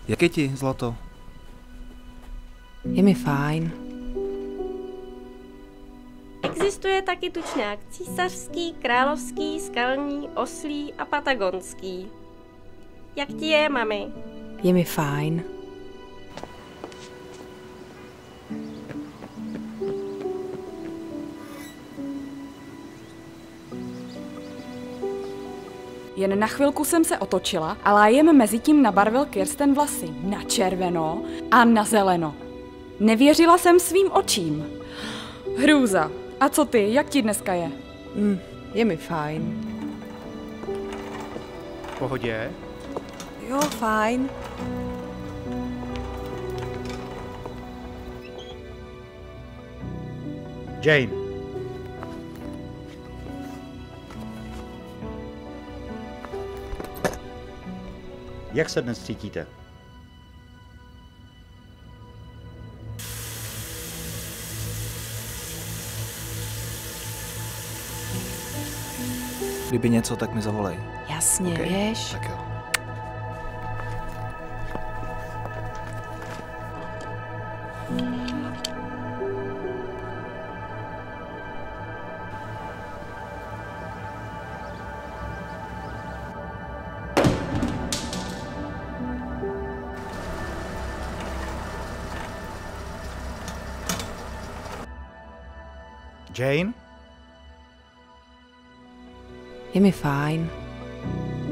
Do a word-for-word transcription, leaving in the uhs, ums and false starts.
Jak je ti, zlato? Je mi fajn. Existuje taky tučňák císařský, královský, skalní, oslí a patagonský. Jak ti je, mami? Je mi fajn. Jen na chvilku jsem se otočila a lájem mezitím nabarvil Kirsten vlasy na červeno a na zeleno. Nevěřila jsem svým očím. Hrůza. A co ty, jak ti dneska je? Mm, je mi fajn. V pohodě? Jo, fajn. Jane. Jak se dnes cítíte? Kdyby něco, tak mi zavolej. Jasně, Okay? věš. Tak jo. Jane? Je mi fajn.